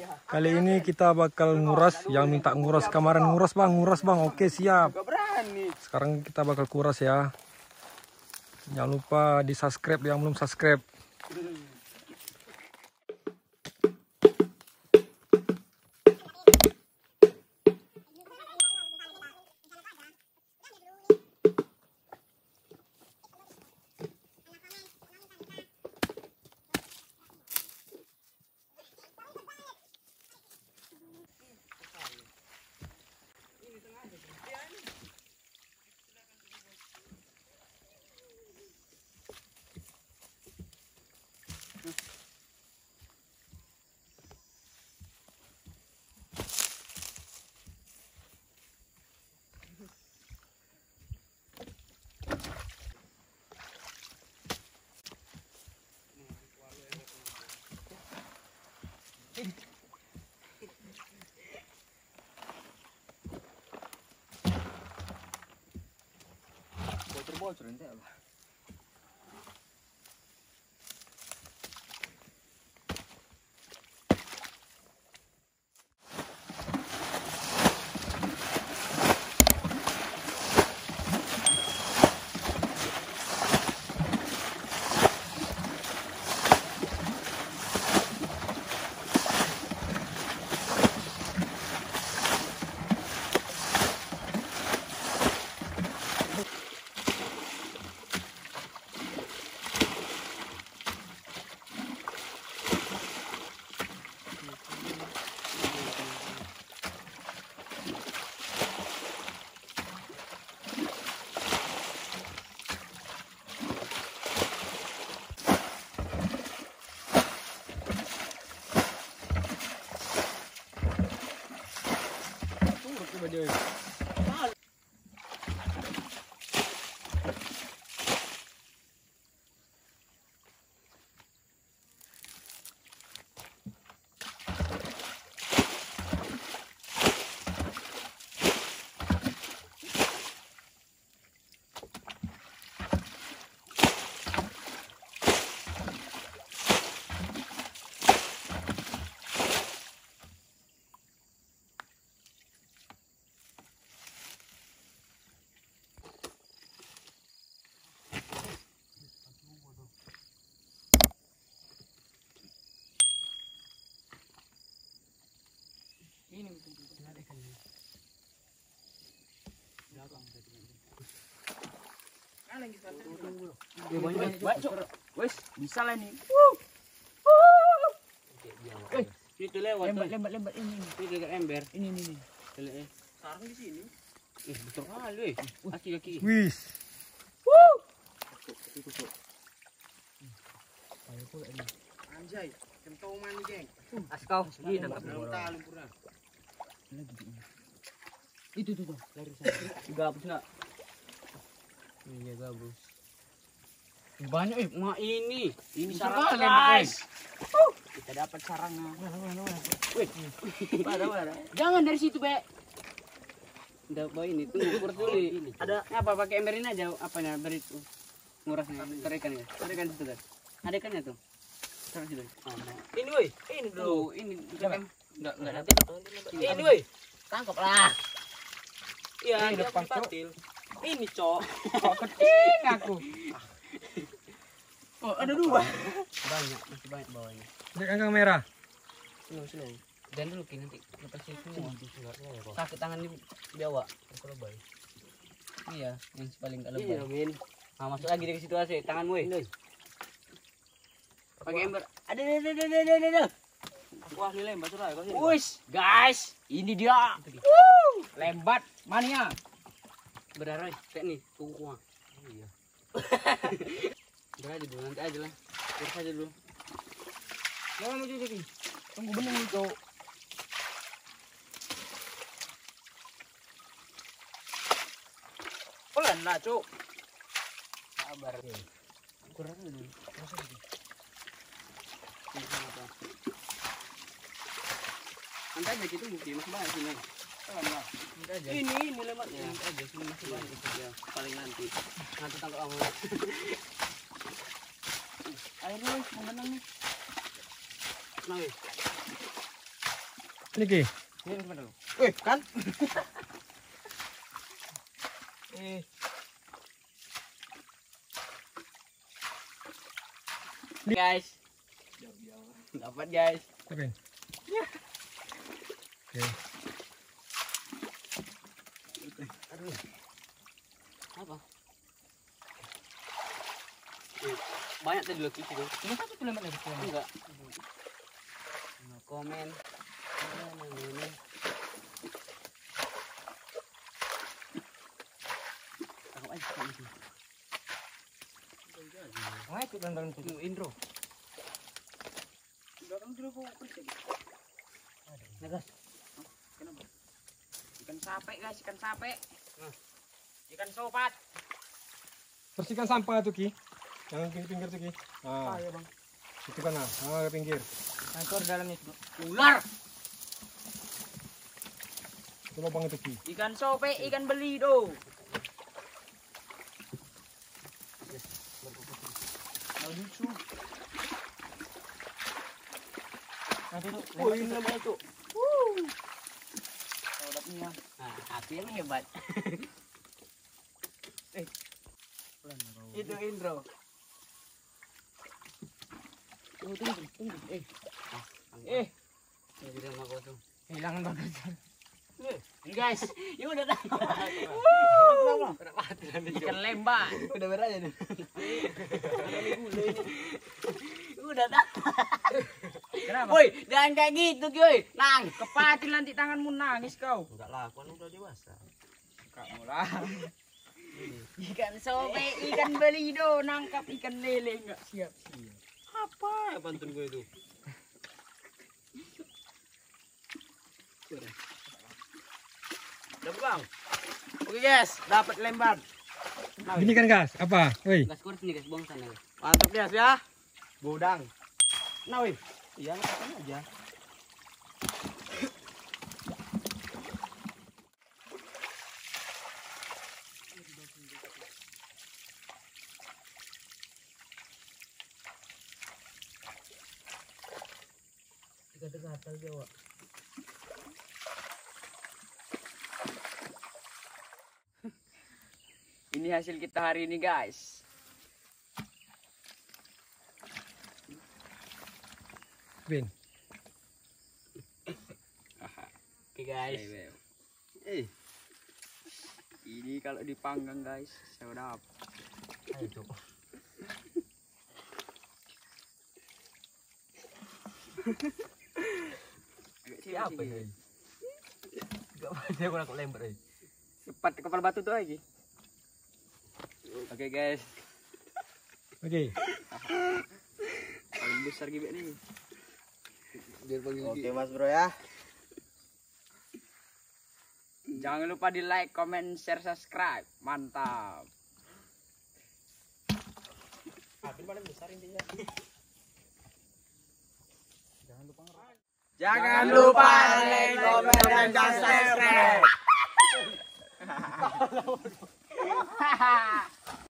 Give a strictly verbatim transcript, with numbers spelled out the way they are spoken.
Kali ini kita bakal nguras. Yang minta nguras kemarin nguras bang, nguras bang. Oke siap. Sekarang kita bakal kuras ya. Jangan lupa di subscribe yang belum subscribe. Bocor-bocor ente apa? Wes, bisa lah nih. Eh, itu lewat. Lembat, lembat, lembat ini. Ini dekat ember. Ini, ini, ini. Sarang di sini. Eh, betul kali. Kaki kaki. Wis. Wuh. Anjay, kentongan nih, geng. Askau, ini nangkap tali pura. Itu tuh tuh, lari sana. Gabus nak. Iya gabus. Banyak eh, mak ini. Ini sarang guys. Uh, kita dapat sarangnya. Wih, mana mana? Jangan dari situ, Be. Udah bawa ini, tunggu ukur dulu. Ada apa pakai emberin aja apanya berit ngurasnya. Terikan ya. Terikan situ kan. Ada ikannya tuh. Taruh situ. Oh, ini woi, ini dulu. Ini enggak enggak enggak nanti. Ini woi. Tangkap lah. Iya, ini depan patil. Ini, Cok. Kok keting aku. Oh, ada dua. Banyak, masih banyak bawahnya. Ini kangkang merah. Slow, slow. Dan dulu ki nanti lepas itu semua. Sakit tangan di bawah. Kalau baik. Iya, yang paling enggak lebay. Iya, Min. Nah, masuk lagi dari situ aja tanganmu, weh. Pakai ember. Ada, ada, ada, ada, ada, ada. Wah, ini lembat sudah. Wis, guys, ini dia. Woo! Lembat mania. Berdarah, kayak nih, kuku kuah. Iya. Udah aja dulu, nanti aja lah. Terus aja dulu. Jangan mau jadi. Tunggu bening nih, Cok. Pelan lah, Cok. Sabar. Kurang dulu. Terus aja. Nanti aja gitu bukti masih banyak sini. Nanti aja. Ini ini lemaknya. Nanti aja sini masih banyak itu dia. Paling nanti. Nanti tangkap kamu. Air nih, mau menang nih. Nah, Ini Ki. Ini gimana lu? Eh, kan? eh. Guys. Dapat guys. Tapi. Ya. Oke. Aduh. Apa? Banyak tadi lagi itu. Ini satu kilometer lagi. Enggak. No komen. Ini. Tahu aja ini. Ah, itu dan itu intro. Dorong dulu kok pergi. Nagas. Kenapa? Ikan sape guys, ikan sape. Nah. Ikan sopat. Bersihkan sampah tuh Ki. Jangan pinggir-pinggir tuh Ki. Nah. Ah, ya bang. Itu kan nah, nah ke pinggir. Angkor dalamnya itu. Ular. Itu lubang itu Ki. Ikan sope, ikan belido. Lucu. Oh, ini lebat itu. Wuh. Saudapnya. Nah, aku yang hebat. eh. Itu intro. Tunggu, tunggu, tunggu. Eh. Ah, eh. Ini bilang aku tuh. Hilang bagus. Ini guys, ini udah dapat. Ikan lembah. Udah beraja nih. Udah dapat. Kenapa? Woi, jangan kayak gitu, Ki. Nang, kepatil nanti tanganmu nangis kau. Enggak lah, aku udah dewasa. Kamu lah. Ikan sobe, ikan belido, nangkap ikan lele enggak siap-siap. Apa ya pantun gue itu? Udah bang. Oke guys, dapat lembar. Gini kan gas, apa? Woi. Gas kurus nih guys, buang sana guys. Mantap guys ya. Bodang. Nah wih. Iya, lakukan aja. Tiga-tiga hatal Jawa. Ini hasil kita hari ini guys. Bin. Oke guys. Eh, Ini kalau dipanggang guys, sedap. ayo coba. Siapa ini? Enggak ada aku nak lembar ini. Cepat kepala batu tuh lagi. Oke guys. Oke. Paling besar gibet nih. Oke Mas Bro ya. Jangan lupa di like, comment, share, subscribe. Mantap. Tapi paling besar intinya. Jangan lupa nge- Jangan lupa like, comment, dan subscribe.